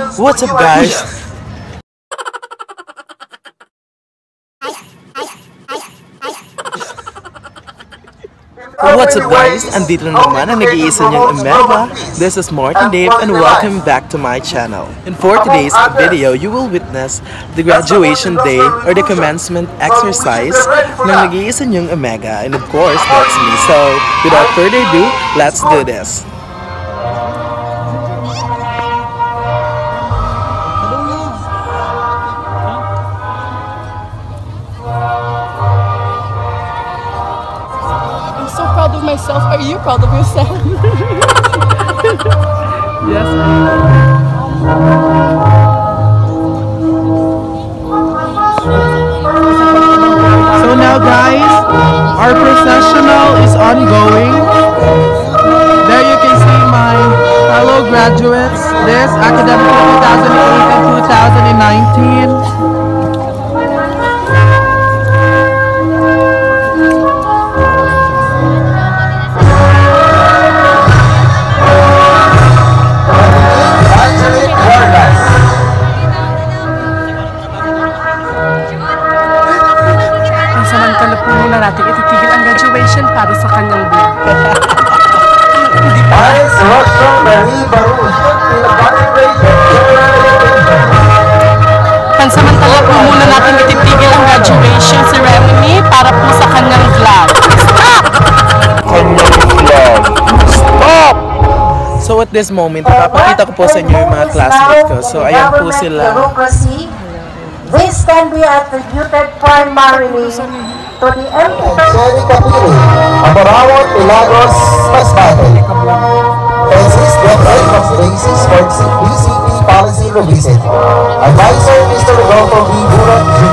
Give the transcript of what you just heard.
What's up, guys? What's up, guys? Andito na naman ang nag-iisa niyang Omega. This is Martin Dave and welcome back to my channel. And for today's video, you will witness the graduation day or the commencement exercise ng nag-iisa niyang Omega. And of course, that's me. So, without further ado, let's do this. So proud of myself. Are you proud of yourself? Yes. So now, guys, our processional is ongoing. There you can see my fellow graduates. This academic 2018-2019. Samantala po muna natin ititigil ang graduation para sa kanyang vlog. Pansamantala po muna natin ititigil ang graduation ceremony para po sa kanyang vlog. Stop! So at this moment, ipapakita ko po sa inyo yung mga classmates ko. So ayan po sila. This can be attributed primarily to the Jenny Capili, Amorawon, Milagros, Masbate. Francis Debrek of Basis for BCP Policy Revisit. Advisor Mr. Rodolfo B. Burot,